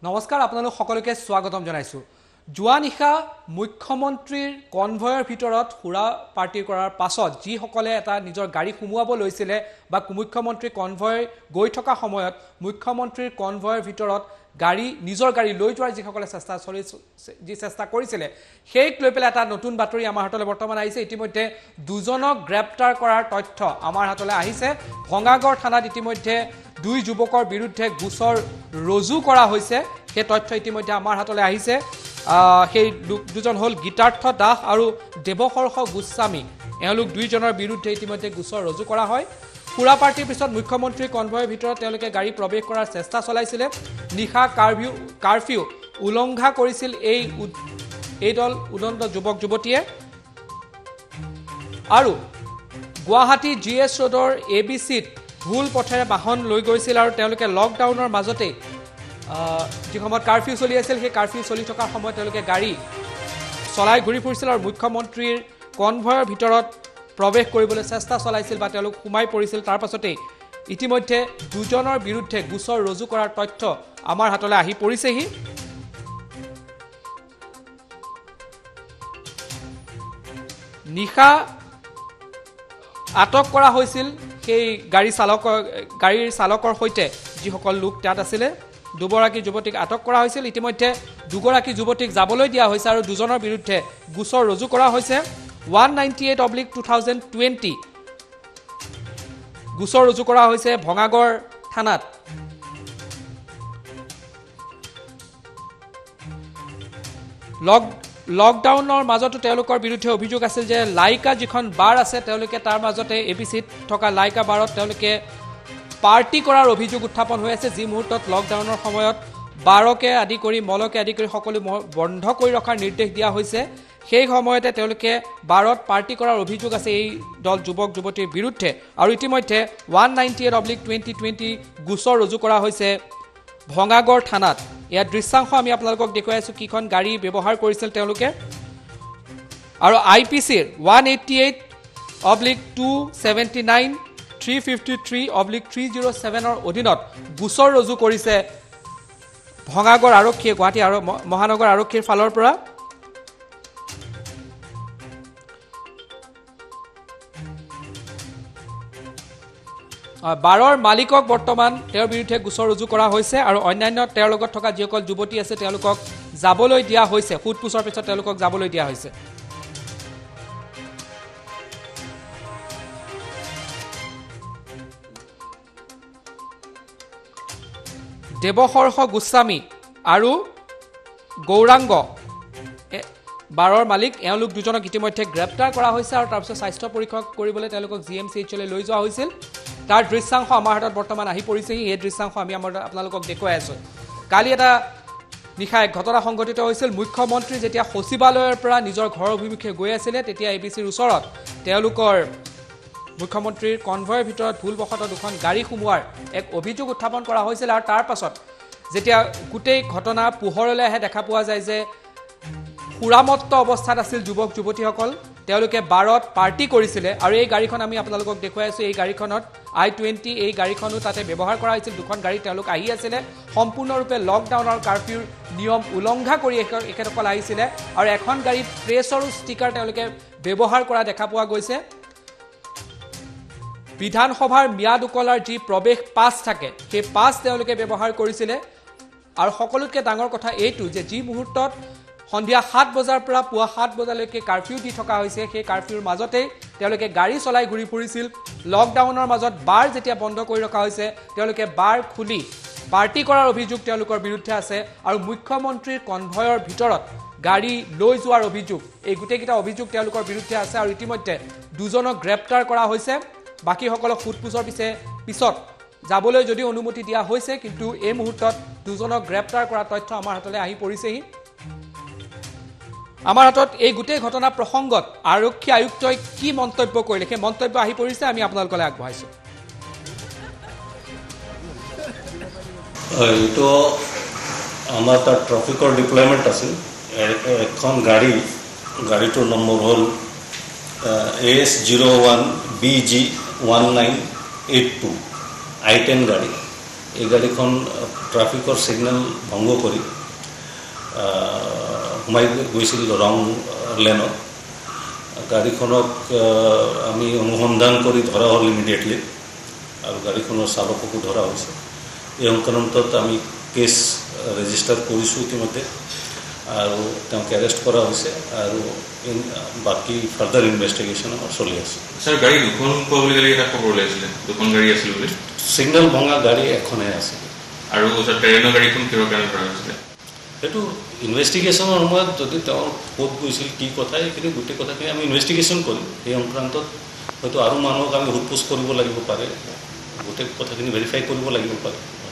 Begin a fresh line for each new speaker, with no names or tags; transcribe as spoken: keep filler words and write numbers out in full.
নমস্কাৰ আপোনালোক সকলোকে স্বাগতম জনাইছো জুৱা নিশা মুখ্যমন্ত্ৰীৰ কনভয়ৰ ভিতৰত হুৰা পাৰ্টি কৰাৰ পাছত যি সকলে এটা নিজৰ গাড়ী সুমুৱাব লৈছিলে বা মুখ্যমন্ত্ৰী কনভয় গৈ থকা সময়ত মুখ্যমন্ত্ৰীৰ কনভয়ৰ ভিতৰত গাড়ী নিজৰ গাড়ী লৈ যোৱাৰ যি সকলে চেষ্টা চলি যি চেষ্টা কৰিছিলে সেই লৈ পেলাই এটা নতুন বাতৰি আমাৰ হাতলৈ বৰ্তমান আহিছে ইতিমধ্যে দুজনক গ্ৰেপ্তাৰ কৰাৰ তথ্য আমাৰ হাতলৈ আহিছে ভঙাগড় থানাত ইতিমধ্যে দুই যুৱকৰ বিৰুদ্ধে গোচৰ ৰজু কৰা হৈছে সেই তথ্য ইতিমধ্যে আমাৰ হাতলৈ আহিছে সেই দুজন হল গীতাৰ্থ দাস আৰু দেৱহৰ্ষ গোস্বামী এওঁলোক দুইজনৰ বিৰুদ্ধে ইতিমধ্যে গোচৰ ৰজু কৰা হয় পুৰা পাৰ্টিৰ পিছত মুখ্যমন্ত্ৰী কনভয়ৰ ভিতৰত তেওঁলোকে গাড়ী প্ৰৱেশ কৰাৰ চেষ্টা চলাইছিলে নিশা কাৰফিউ কাৰফিউ উলংঘা কৰিছিল এই এই দল উদন্ত যুৱক যুৱতীয়ে আৰু গুৱাহাটী জি এছ ৰোডৰ এ বি চিত ভুল পথেৰে বাহন লৈ গৈছিল আৰু তেওঁলোকে লকডাউনৰ মাজতে যি সময়ত কাৰফিউ চলি আছিল সেই কাৰফিউ চলি থকাৰ সময়ত তেওঁলোকে গাড়ী চলাই ঘূৰি ফুৰিছিল আৰু মুখ্যমন্ত্ৰীৰ কনভয়ৰ ভিতৰত প্ৰৱেশ কৰিবলৈ চেষ্টা চলাইছিল বা তেওঁলোক সোমাই পৰিছিল তাৰ পাছতে ইতিমধ্যে দুজনৰ বিৰুদ্ধে গোচৰ ৰজু কৰাৰ তথ্য আমাৰ হাতলৈ আহি পৰিছেহি নিশা আটক কৰা হৈছিল সেই গাড়ী চালকৰ গাড়ীৰ চালকৰ সৈতে যিসকল লোক তাত আছিলে দুগৰাকী যুৱতীক আটক কৰা হৈছিল ইতিমধ্যে দুগৰাকী যুৱতীক যাবলৈ দিয়া হৈছে আৰু দুজনৰ বিৰুদ্ধে গোচৰ ৰজু কৰা হৈছে one ninety-eight oblique twenty twenty গোচৰ ৰজু কৰা হৈছে ভঙাগড় থানাত লক লকডাউনৰ মাজতো তেওঁলোকৰ বিৰুদ্ধে অভিযোগ আছিল যে লাইকা যিখন বাৰ আছে তেওঁলোকে তাৰ মাজতে এবিচিত থকা লাইকা বাৰত তেওঁলোকে পাৰ্টি কৰাৰ অভিযোগ উত্থাপন হৈ আছে যি মুহূৰ্তত লকডাউনৰ সময়ত বাৰকে আদি কৰি মলকে আদি কৰি সকলো বন্ধ কৰি ৰখাৰ নিৰ্দেশ দিয়া হৈছে সেই সময়তে তেওঁলোকে বাৰত পাৰ্টি কৰাৰ অভিযোগ আছে এই দল যুৱক যুৱতীৰ বিৰুদ্ধে আৰু ইতিমধ্যে one ninety-eight oblique twenty twenty গোচৰ ৰজু কৰা হৈছে ভঙাগড় থানাত ইয়াৰ দৃশ্যাংশ আমি আপোনালোকক দেখুৱাই আছো কিখন গাড়ী ব্যৱহাৰ কৰিছিল তেওঁলোকে আৰু আই পি চিৰ one eighty-eight oblique two seventy-nine three fifty-three oblique three oh seven ৰ অধীনত গোচৰ ৰজু কৰিছে ভঙাগড় আৰক্ষীয়ে গুৱাহাটী আৰু মহানগৰ আৰক্ষীৰ ফালৰ পৰা বাৰৰ মালিকক বৰ্তমান তেওঁৰ বিৰুদ্ধে গোচৰ ৰজু কৰা হৈছে আৰু অন্যান্য তেওঁৰ লগত থকা যিসকল যুৱতী আছে তেওঁলোকক যাবলৈ দিয়া হৈছে ফুটপুছৰ পিছত তেওঁলোকক যাবলৈ দিয়া হৈছে দেৱহৰ্ষ গোস্বামী আৰু গৌৰাংগ বাৰৰ মালিক এওঁলোক দুজনক ইতিমধ্যে গ্ৰেপ্তাৰ কৰা হৈছে আৰু তাৰপিছত স্বাস্থ্য পৰীক্ষা কৰিবলৈ তেওঁলোকক জি এম চি এইচলৈ লৈ যোৱা হৈছিল তাৰ দৃশ্যাংশ আমাৰ হাতত বৰ্তমান আহি পৰিছেহি এই দৃশ্যাংশ আমি আমাৰ আপোনালোকক দেখুৱাই আছো কালি এটা নিশা এক ঘটনা সংঘটিত হৈছিল মুখ্যমন্ত্ৰী যেতিয়া সচিবালয়ৰ পৰা নিজৰ ঘৰৰ অভিমুখে গৈ আছিলে তেতিয়া এ বি চিৰ ওচৰত তেওঁলোকৰ মুখ্যমন্ত্ৰীৰ কনভয়ৰ ভিতৰত ভুলবশতঃ দুখন গাড়ী সুমুৱাৰ এক অভিযোগ উত্থাপন কৰা হৈছিল আৰু তাৰ পাছত যেতিয়া গোটেই ঘটনা পোহৰলৈ আহে দেখা পোৱা যায় যে সুৰামত্ত অৱস্থাত আছিল যুৱক যুৱতীসকল তেওঁলোকে বাৰত পাৰ্টি কৰিছিলে আৰু এই গাড়ীখন আমি আপোনালোকক দেখুৱাই আছো এই গাড়ীখনত আই টুৱেণ্টি এই গাড়ীখনো তাতে ব্যৱহাৰ কৰা হৈছিল দুখন গাড়ী তেওঁলোক আহি আছিলে সম্পূৰ্ণৰূপে লকডাউনৰ কাৰফিউৰ নিয়ম উলংঘা কৰি এখেতসকল আহিছিলে আৰু এখন গাড়ীত প্ৰেছৰ ষ্টিকাৰ তেওঁলোকে ব্যৱহাৰ কৰা দেখা পোৱা গৈছে বিধানসভাৰ ম্যাদ উকলাৰ যি প্ৰৱেশ পাছ থাকে সেই পাছ তেওঁলোকে ব্যৱহাৰ কৰিছিলে আৰু সকলোতকৈ ডাঙৰ কথা এইটো যে যি মুহূৰ্তত সন্ধিয়া সাত বজাৰ পৰা পুৱা সাত বজালৈকে কাৰফিউ দি থকা হৈছে সেই কাৰফিউৰ মাজতে তেওঁলোকে গাড়ী চলাই ঘূৰি ফুৰিছিল লকডাউনৰ মাজত বাৰ যেতিয়া বন্ধ কৰি ৰখা হৈছে তেওঁলোকে বাৰ খুলি পাৰ্টি কৰাৰ অভিযোগ তেওঁলোকৰ বিৰুদ্ধে আছে আৰু মুখ্যমন্ত্ৰীৰ কনভয়ৰ ভিতৰত গাড়ী লৈ যোৱাৰ অভিযোগ এই গোটেইকেইটা অভিযোগ তেওঁলোকৰ বিৰুদ্ধে আছে আৰু ইতিমধ্যে দুজনক গ্ৰেপ্তাৰ কৰা হৈছে বাকীসকলক ফুটপুছৰ পিছে পিছত যাবলৈ যদি অনুমতি দিয়া হৈছে কিন্তু এই মুহূৰ্তত দুজনক গ্ৰেপ্তাৰ কৰা তথ্য আমাৰ হাতলৈ আহি পৰিছেহি আমাৰ হাতত এই গোটেই ঘটনা প্ৰসংগত আৰক্ষী আয়ুক্তই কি মন্তব্য কৰিলে সেই মন্তব্য আহি পৰিছে আমি আপোনালোকলৈ আগবঢ়াইছো
এইটো আমাৰ তাত ট্ৰাফিকৰ ডিপ্লয়মেণ্ট আছিল এখন গাড়ী গাড়ীটোৰ নম্বৰ হ'ল A S zero' one B G one nine eight two i ten গাড়ী এই গাড়ীখন ট্ৰাফিকৰ ছিগনেল ভংগ কৰি সোমাই গৈছিল ৰং লেনত। গাড়ীখনক আমি অনুসন্ধান কৰি ধৰা হ'ল ইমিডিয়েটলি, আৰু গাড়ীখনৰ চালককো ধৰা হৈছে। এই সংক্ৰান্তত আমি কেছ ৰেজিষ্টাৰ কৰিছোঁ ইতিমধ্যে, আৰু তেওঁক এৰেষ্ট কৰা হৈছে, আৰু বাকী ফাৰ্দাৰ ইনভেষ্টিগেশ্যন চলি আছে।
ছাৰ, গাড়ী দুখন পোৱা বুলি কালি এটা খবৰ ওলাইছিলে, দুখন গাড়ী আছিল বুলি।
ছিগনেল ভঙা গাড়ী এখনেই আছে।
আৰু ট্ৰেইনৰ গাড়ীখন কিহৰ কাৰণে ধৰা হৈছিলে?
সেইটো ইনভেষ্টিগেশ্যনৰ সময়ত যদি তেওঁ ক'ত গৈছিল, কি কথা, এইখিনি গোটেই কথাখিনি আমি ইনভেষ্টিগেশ্যন কৰিম। সেই সংক্ৰান্তত হয়তো আৰু মানুহক আমি সোধ পোছ কৰিব লাগিব পাৰে, গোটেই কথাখিনি ভেৰিফাই কৰিব লাগিব পাৰে।